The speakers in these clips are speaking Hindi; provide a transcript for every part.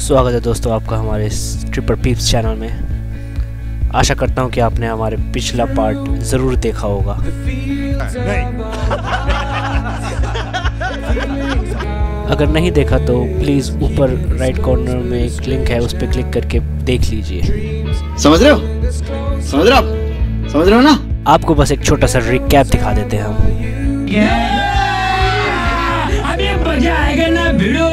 स्वागत है दोस्तों आपका हमारे इस ट्रिपर पीप्स चैनल में। आशा करता हूं कि आपने हमारे पिछला पार्ट ज़रूर देखा होगा। अगर नहीं देखा तो प्लीज़ ऊपर राइट कॉर्नर में एक लिंक है, उस पर क्लिक करके देख लीजिए। समझ रहे हो? समझ रहे हो ना? आपको बस एक छोटा सा रिकैप दिखा देते हैं हम। अभी मजा आएगा ना भिड़ो।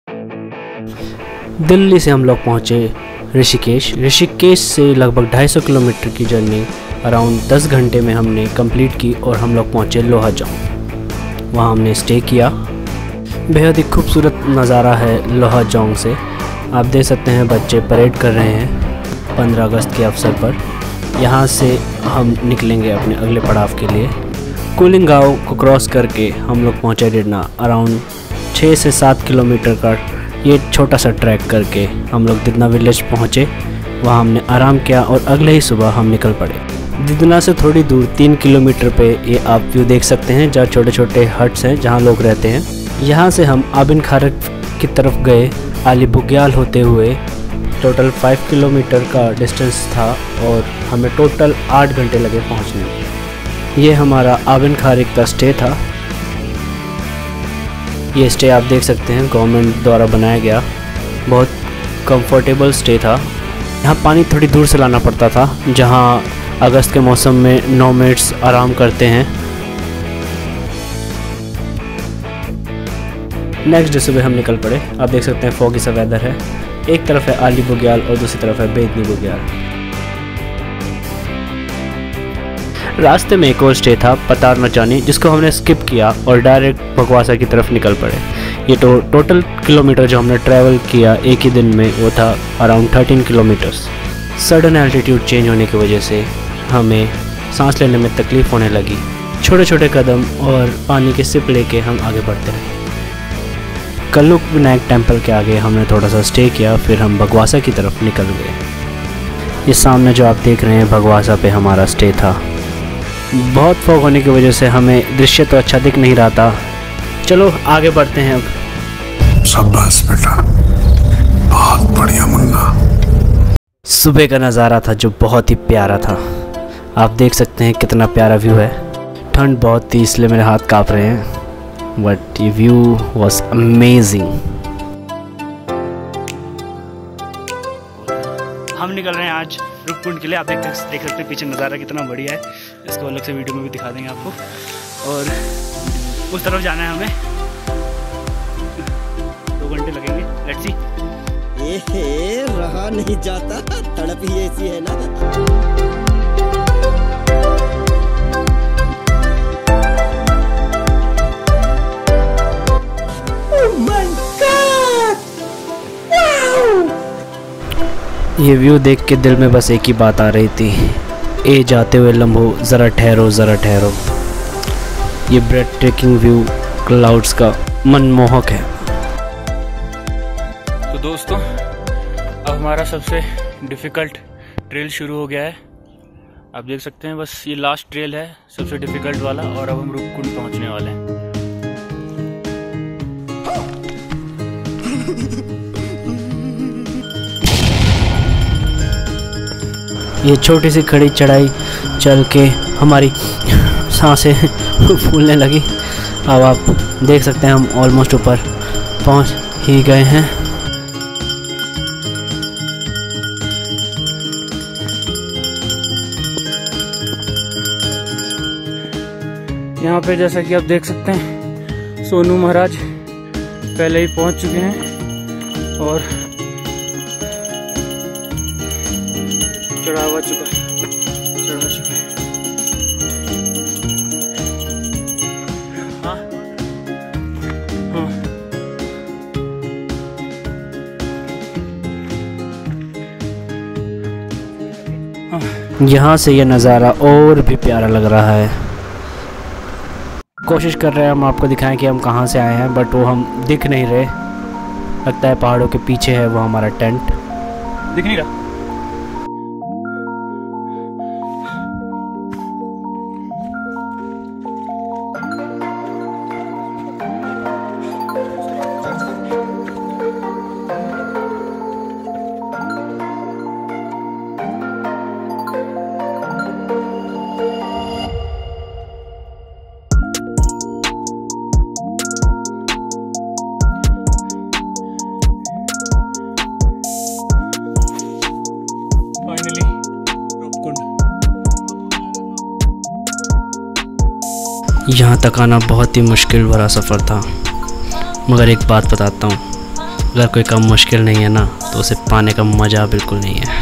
दिल्ली से हम लोग पहुँचे ऋषिकेश से लगभग 250 किलोमीटर की जर्नी अराउंड 10 घंटे में हमने कंप्लीट की और हम लोग पहुँचे लोहाजोंग। वहाँ हमने स्टे किया। बेहद ही खूबसूरत नज़ारा है लोहाजोंग से। आप देख सकते हैं बच्चे परेड कर रहे हैं 15 अगस्त के अवसर पर। यहाँ से हम निकलेंगे अपने अगले पड़ाव के लिए। कूलिंग गाँव को क्रॉस करके हम लोग पहुँचे डिडना। अराउंड 6 से 7 किलोमीटर का ये छोटा सा ट्रैक करके हम लोग दिदना विलेज पहुँचे। वहाँ हमने आराम किया और अगले ही सुबह हम निकल पड़े। दिदना से थोड़ी दूर 3 किलोमीटर पे ये आप व्यू देख सकते हैं, जहाँ छोटे छोटे हट्स हैं जहाँ लोग रहते हैं। यहाँ से हम आबिन खारक की तरफ गए आली बुग्याल होते हुए। टोटल 5 किलोमीटर का डिस्टेंस था और हमें टोटल 8 घंटे लगे पहुँचने में। ये हमारा आबिन खारक का स्टे था। ये स्टे आप देख सकते हैं गवर्नमेंट द्वारा बनाया गया, बहुत कंफर्टेबल स्टे था। यहाँ पानी थोड़ी दूर से लाना पड़ता था, जहाँ अगस्त के मौसम में नोमैड्स आराम करते हैं। नेक्स्ट डे सुबह हम निकल पड़े। आप देख सकते हैं फॉगी सा वेदर है। एक तरफ है आली बुग्याल और दूसरी तरफ है बेदनी बुग्याल। रास्ते में एक और स्टे था पतार नचानी, जिसको हमने स्किप किया और डायरेक्ट भगवासा की तरफ निकल पड़े। ये टोटल किलोमीटर जो हमने ट्रैवल किया एक ही दिन में वो था around 13 kilometres. Sudden altitude change होने की वजह से हमें सांस लेने में तकलीफ़ होने लगी। छोटे छोटे कदम और पानी के सिप लेके हम आगे बढ़ते रहे। कल्लुक विनायक टेम्पल के आगे हमने थोड़ा सा स्टे किया, फिर हम भगवासा की तरफ निकल गए। ये सामने जो आप देख रहे हैं भगवासा पे हमारा स्टे था। बहुत फॉग होने की वजह से हमें दृश्य तो अच्छा दिख नहीं रहा था। चलो आगे बढ़ते हैं अब। शाबाश बेटा, बहुत बढ़िया मुन्ना। सुबह का नज़ारा था जो बहुत ही प्यारा था। आप देख सकते हैं कितना प्यारा व्यू है। ठंड बहुत थी इसलिए मेरे हाथ काँप रहे हैं, बट ये व्यू वॉज अमेजिंग। हम निकल रहे हैं आज रुककुंड के लिए। आप देख सकते हैं पीछे नज़ारा कितना बढ़िया है। इसको अलग से वीडियो में भी दिखा देंगे आपको। और उस तरफ जाना है हमें, 2 घंटे लगेंगे। Let's see. रहा नहीं जाता, तड़प ही ऐसी है ना। ये व्यू देख के दिल में बस एक ही बात आ रही थी, ए जाते हुए लम्हो ज़रा ठहरो ज़रा ठहरो। ये ब्रेड ट्रेकिंग व्यू क्लाउड्स का मनमोहक है। तो दोस्तों अब हमारा सबसे डिफ़िकल्ट ट्रेल शुरू हो गया है। आप देख सकते हैं बस ये लास्ट ट्रेल है सबसे डिफ़िकल्ट वाला, और अब हम रुककुंड पहुंचने वाले हैं। ये छोटी सी खड़ी चढ़ाई चल के हमारी सांसें फूलने लगी। अब आप देख सकते हैं हम ऑलमोस्ट ऊपर पहुंच ही गए हैं। यहाँ पे जैसा कि आप देख सकते हैं सोनू महाराज पहले ही पहुंच चुके हैं और चढ़ा चुका है। हाँ हाँ हाँ। यहाँ से ये नज़ारा और भी प्यारा लग रहा है। कोशिश कर रहे हैं हम आपको दिखाएं कि हम कहाँ से आए हैं, बट वो हम दिख नहीं रहे। लगता है पहाड़ों के पीछे है वो हमारा टेंट। दिख नहीं रहा। यहाँ तक आना बहुत ही मुश्किल भरा सफ़र था, मगर एक बात बताता हूँ, अगर कोई काम मुश्किल नहीं है ना तो उसे पाने का मज़ा बिल्कुल नहीं है।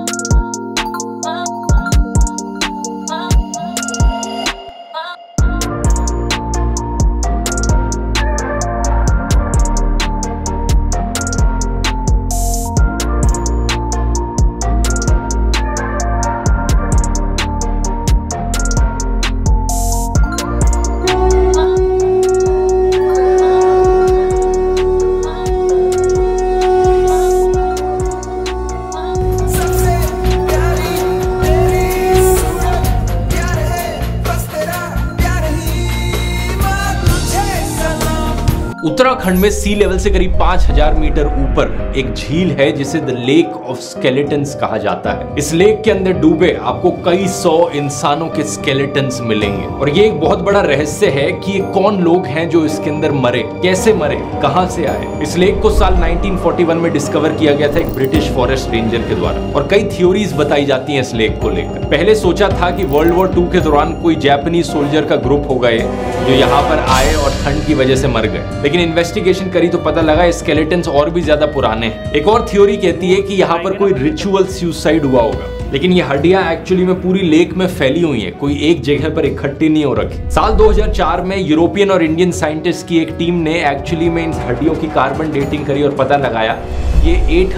उत्तराखंड में सी लेवल से करीब 5000 मीटर ऊपर एक झील है जिसे द लेक ऑफ स्केलेटन्स कहा जाता है। इस लेक के अंदर डूबे आपको कई 100 इंसानों के स्केलेटन्स मिलेंगे और ये एक बहुत बड़ा रहस्य है कि ये कौन लोग हैं जो इसके अंदर मरे, कैसे मरे, कहां से आए। इस लेक को साल 1941 में डिस्कवर किया गया था एक ब्रिटिश फॉरेस्ट रेंजर के द्वारा और कई थ्योरीज बताई जाती हैं इस लेक को लेकर। पहले सोचा था कि वर्ल्ड वॉर 2 के दौरान कोई जापानीज सोल्जर का ग्रुप हो गए जो यहाँ पर आए और ठंड की वजह से मर गए, लेकिन इन्वेस्टिगेशन करी तो पता लगा स्केलेटन्स और भी ज्यादा पुराने हैं। एक और थ्योरी कहती है कि यहाँ पर कोई रिचुअल सुसाइड हुआ होगा, लेकिन ये हड्डियां एक्चुअली में पूरी लेक में फैली हुई हैं, कोई एक जगह पर इकट्ठी नहीं हो रखी। साल 2004 में यूरोपियन और इंडियन साइंटिस्ट की एक टीम ने एक्चुअली में इन हड्डियों की कार्बन डेटिंग करी और पता लगाया ये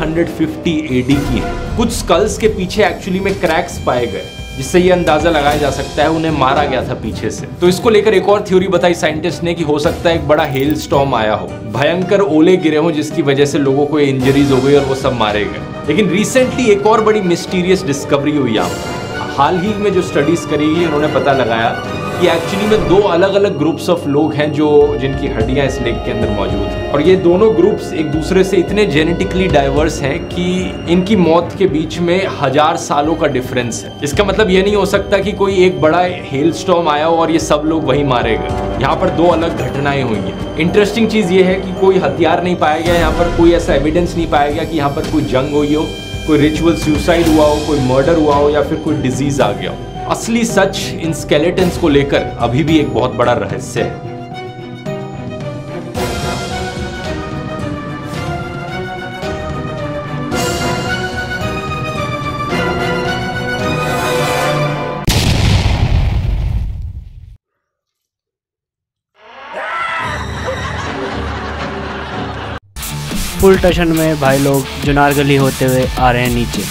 850 AD की है। कुछ स्कल्स के पीछे एक्चुअली में क्रैक्स पाए गए जिससे ये अंदाजा लगाया जा सकता है उन्हें मारा गया था पीछे से। तो इसको लेकर एक और थ्योरी बताई साइंटिस्ट ने कि हो सकता है एक बड़ा हेल स्टॉर्म आया हो, भयंकर ओले गिरे हो जिसकी वजह से लोगों को इंजरीज हो गई और वो सब मारे गए। लेकिन रिसेंटली एक और बड़ी मिस्टीरियस डिस्कवरी हुई यहाँ। हाल ही में जो स्टडीज करी गई उन्होंने पता लगाया कि एक्चुअली में 2 अलग अलग ग्रुप्स ऑफ लोग हैं जो जिनकी हड्डियां इस लेक के अंदर मौजूद हैं और ये दोनों ग्रुप्स एक दूसरे से इतने जेनेटिकली डाइवर्स हैं कि इनकी मौत के बीच में 1000 सालों का डिफरेंस है। इसका मतलब ये नहीं हो सकता कि कोई एक बड़ा हेल स्टॉर्म आया हो और ये सब लोग वही मारे गए। यहाँ पर 2 अलग घटनाएं हुई हैं। इंटरेस्टिंग चीज ये है कि कोई हथियार नहीं पाया गया, यहाँ पर कोई ऐसा एविडेंस नहीं पाया गया कि यहाँ पर कोई जंग हुई हो, कोई रिचुअल सुसाइड हुआ हो, कोई मर्डर हुआ हो या फिर कोई डिजीज आ गया हो। असली सच इन स्केलेटन्स को लेकर अभी भी एक बहुत बड़ा रहस्य है। फुल टशन में भाई लोग जुनार गली होते हुए आ रहे हैं नीचे।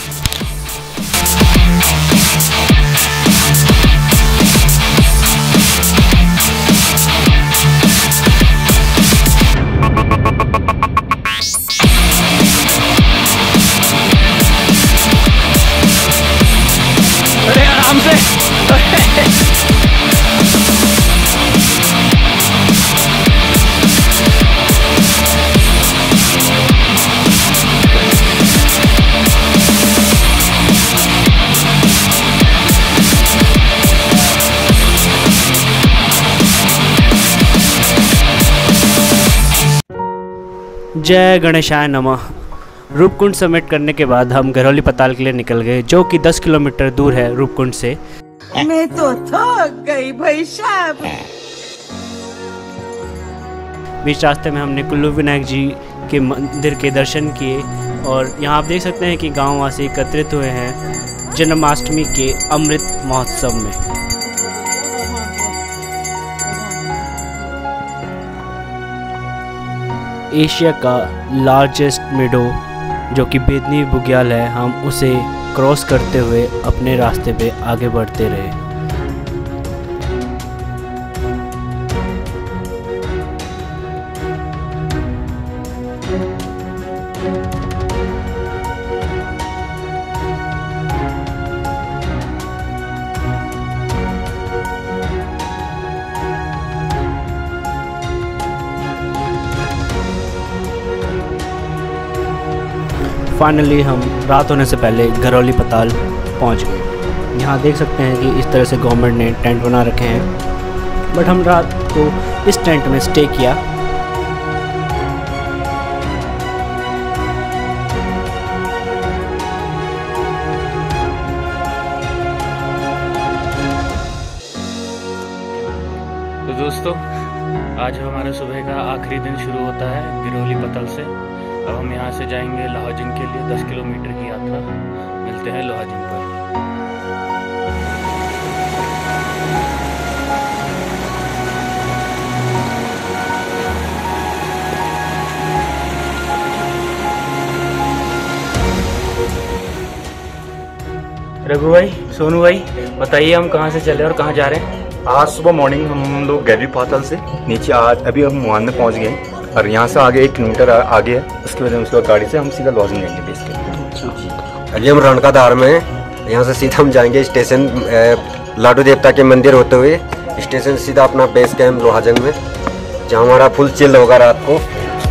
अरे आराम से जय गणेशाय नमः। रूपकुंड समिट करने के बाद हम गरौली पताल के लिए निकल गए, जो कि 10 किलोमीटर दूर है रूपकुंड से। मैं तो थक गई भाई साहब। बीच रास्ते में हमने कुल्लू विनायक जी के मंदिर के दर्शन किए और यहाँ आप देख सकते हैं कि गांववासी एकत्रित हुए हैं जन्माष्टमी के अमृत महोत्सव में। एशिया का लार्जेस्ट मेडो जो कि बेदनी बुग्याल है, हम उसे क्रॉस करते हुए अपने रास्ते पे आगे बढ़ते रहे। फाइनली हम रात होने से पहले गरौली पताल पहुंच गए। यहाँ देख सकते हैं कि इस तरह से गवर्नमेंट ने टेंट बना रखे हैं, बट हम रात को इस टेंट में स्टे किया। दोस्तों, आज हमारा सुबह का आखिरी दिन शुरू होता है गिरोली पतल से। अब हम यहाँ से जाएंगे लोहाजिंग के लिए, 10 किलोमीटर की यात्रा। मिलते हैं लोहाजिंग पर। रघु भाई, सोनू भाई, बताइए हम कहाँ से चले और कहाँ जा रहे हैं? आज सुबह मॉर्निंग हम लोग गैरी पातल से नीचे आज अभी हम मुहान में पहुँच गए और यहाँ से आगे 1 किलोमीटर आगे है। उसके बाद उसके बाद गाड़ी से हम सीधा लॉजिंग जाएंगे बेस के। अभी हम रणकाधार में हैं। यहाँ से सीधा हम जाएंगे स्टेशन लाडू देवता के मंदिर होते हुए स्टेशन सीधा अपना बेस कैंप लोहाजंग में, जहाँ हमारा फुल चिल होगा रात को।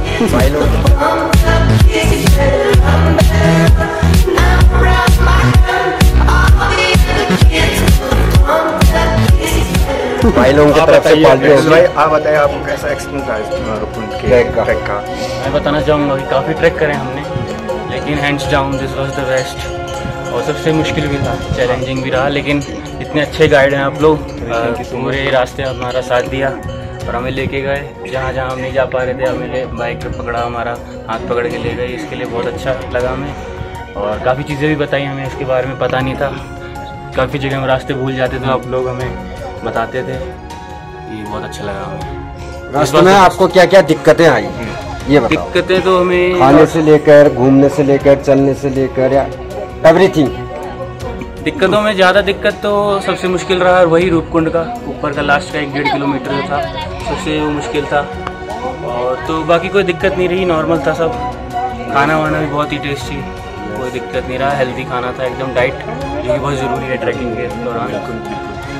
भाई लोगों की तरफ से भाई आप बताइए आपको कैसा एक्सपीरियंस रहा ट्रैक का? मैं बताना चाहूँगा कि काफ़ी ट्रैक करें हमने, लेकिन hands down this was the best. और सबसे मुश्किल भी था, चैलेंजिंग भी रहा, लेकिन इतने अच्छे गाइड हैं आप लोग, पूरे रास्ते हमारा साथ दिया और हमें लेके गए जहाँ जहाँ हम नहीं जा पा रहे थे। हमें बाइक पर पकड़ा, हमारा हाथ पकड़ के ले गए, इसके लिए बहुत अच्छा लगा हमें। और काफ़ी चीज़ें भी बताई हमें, इसके बारे में पता नहीं था। काफ़ी जगह हम रास्ते भूल जाते थे, आप लोग हमें बताते थे, ये बहुत अच्छा लगा हमें। रास्ते में आपको क्या क्या दिक्कतें आई ये बताओ? दिक्कतें तो हमें खाने से लेकर, घूमने से लेकर, चलने से लेकर, या एवरीथिंग। दिक्कतों में ज़्यादा दिक्कत तो सबसे मुश्किल रहा वही रूपकुंड का ऊपर का लास्ट का 1-1.5 किलोमीटर था, सबसे वो मुश्किल था। और तो बाकी कोई दिक्कत नहीं रही, नॉर्मल था सब। खाना वाना भी बहुत ही टेस्टी, कोई दिक्कत नहीं रहा, हेल्दी खाना था एकदम, डाइट जो कि बहुत ज़रूरी है ट्रैकिंग के दौरान।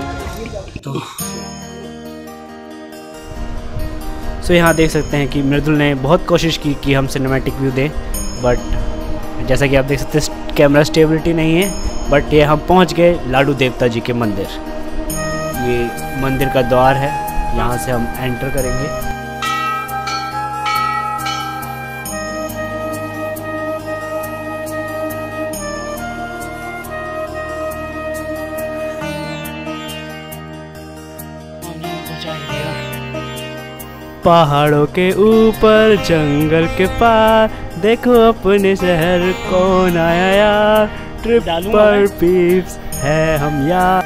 सो यहाँ देख सकते हैं कि मृदुल ने बहुत कोशिश की कि हम सिनेमैटिक व्यू दें, बट जैसा कि आप देख सकते हैं कैमरा स्टेबिलिटी नहीं है। बट ये हम पहुँच गए लाडू देवता जी के मंदिर। ये मंदिर का द्वार है, यहाँ से हम एंटर करेंगे। पहाड़ों के ऊपर जंगल के पार देखो अपने शहर कौन आया यार, ट्रिप पर पीप्स है हम यार।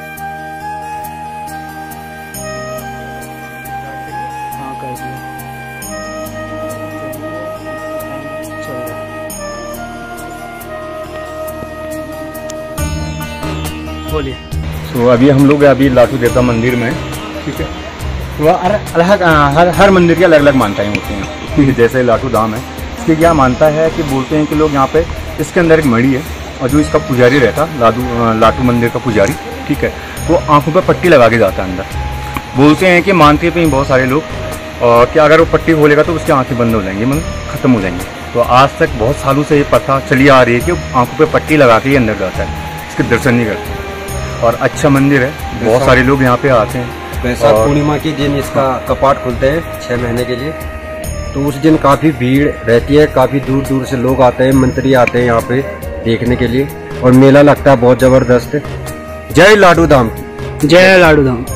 बोलिए। तो अभी हम लोग अभी लाडू देवता मंदिर में, ठीक है। तो हर मंदिर की अलग अलग मान्यताएं होती हैं। जैसे लाटू धाम है, इसकी क्या मानता है कि बोलते हैं कि लोग यहाँ पे इसके अंदर एक मणि है और जो इसका पुजारी रहता लाटू मंदिर का पुजारी, ठीक है, वो आंखों पे पट्टी लगा के जाता है अंदर। बोलते हैं कि मानते भी बहुत सारे लोग और कि अगर वो पट्टी खोलेगा तो उसकी आंखें बंद हो जाएंगी, मतलब खत्म हो जाएंगी। तो आज तक बहुत सालों से ये प्रथा चली आ रही है कि आंखों पे पट्टी लगा के ही अंदर जाता है, इसके दर्शन नहीं करते। और अच्छा मंदिर है, बहुत सारे लोग यहाँ पे आते हैं। वैशाख पूर्णिमा के दिन इसका कपाट खुलते हैं 6 महीने के लिए, तो उस दिन काफ़ी भीड़ रहती है, काफ़ी दूर दूर से लोग आते हैं, मंत्री आते हैं यहाँ पे देखने के लिए, और मेला लगता है बहुत ज़बरदस्त। जय लाडू धाम, जय लाडू धाम।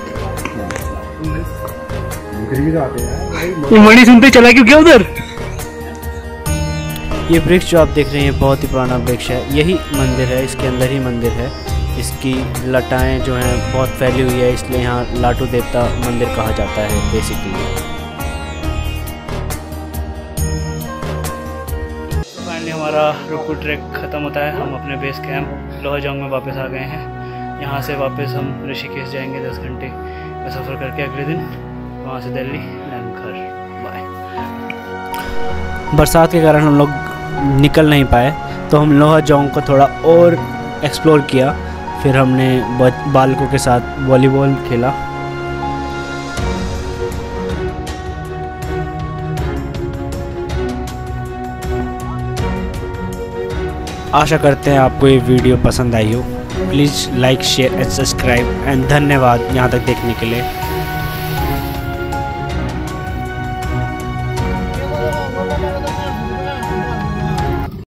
मणि सुनते चला क्यों क्या उधर? ये वृक्ष जो आप देख रहे हैं बहुत ही पुराना वृक्ष है, यही मंदिर है, इसके अंदर ही मंदिर है। इसकी लटाएं जो हैं बहुत फैली हुई है, इसलिए यहाँ लाटू देवता मंदिर कहा जाता है बेसिकली। फाइनली हमारा रुकू ट्रैक ख़त्म होता है, हम अपने बेस कैंप लोहाजंग में वापस आ गए हैं। यहाँ से वापस हम ऋषिकेश जाएंगे 10 घंटे का सफ़र करके अगले दिन, वहाँ से दिल्ली देन घर। बाय। बरसात के कारण हम लोग निकल नहीं पाए, तो हम लोहाजंग को थोड़ा और एक्सप्लोर किया। फिर हमने बालकों के साथ वॉलीबॉल खेला। आशा करते हैं आपको ये वीडियो पसंद आई हो। Please like, share and subscribe and धन्यवाद यहाँ तक देखने के लिए।